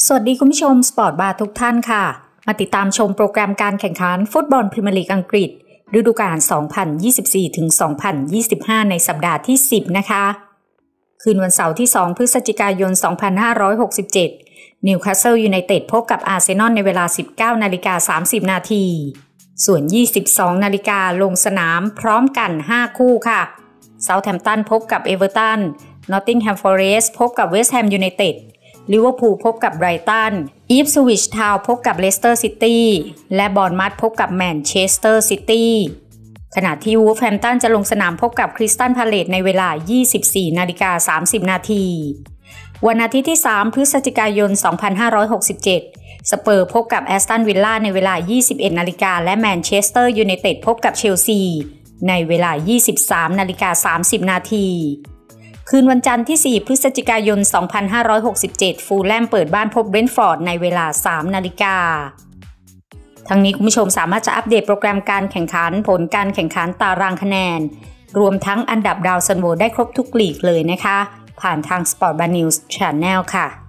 สวัสดีคุณผู้ชมสปอร์ตบาร์ทุกท่านค่ะมาติดตามชมโปรแกรมการแข่งขันฟุตบอลพรีเมียร์ลีกอังกฤษฤดูกาล 2024-2025 ในสัปดาห์ที่ 10 นะคะคืนวันเสาร์ที่ 2 พฤศจิกายน 2567 นิวคาสเซิลยูไนเต็ดพบกับอาร์เซนอลในเวลา 19:30 นาทีส่วน 22:00 น.ลงสนามพร้อมกัน 5 คู่ค่ะเซาท์แฮมป์ตันพบกับเอเวอร์ตันนอตติงแฮมฟอเรสต์พบกับเวสต์แฮมยูไนเต็ดลิเวอร์พูลพบกับไบรตันอีฟสวิชทาวน์พบกับเลสเตอร์ซิตี้และบอร์นมัธพบกับแมนเชสเตอร์ซิตี้ขณะที่วูล์ฟแฮมป์ตันจะลงสนามพบกับคริสตัลพาเลซในเวลา 24:30 นาทีวันอาทิตย์ที่ 3 พฤศจิกายน 2567 สเปอร์พบกับแอสตันวิลล่าในเวลา 21:00 น.และแมนเชสเตอร์ยูไนเต็ดพบกับเชลซีในเวลา 23:30 นาทีคืนวันจันทร์ที่ 4 พฤศจิกายน 2567 ฟูลแลมเปิดบ้านพบเบรนท์ฟอร์ดในเวลา 3:00 น.ทั้งนี้คุณผู้ชมสามารถจะอัปเดตโปรแกรมการแข่งขันผลการแข่งขันตารางคะแนนรวมทั้งอันดับดาวซันโวได้ครบทุกลีกเลยนะคะผ่านทาง Sport Bar News Channel ค่ะ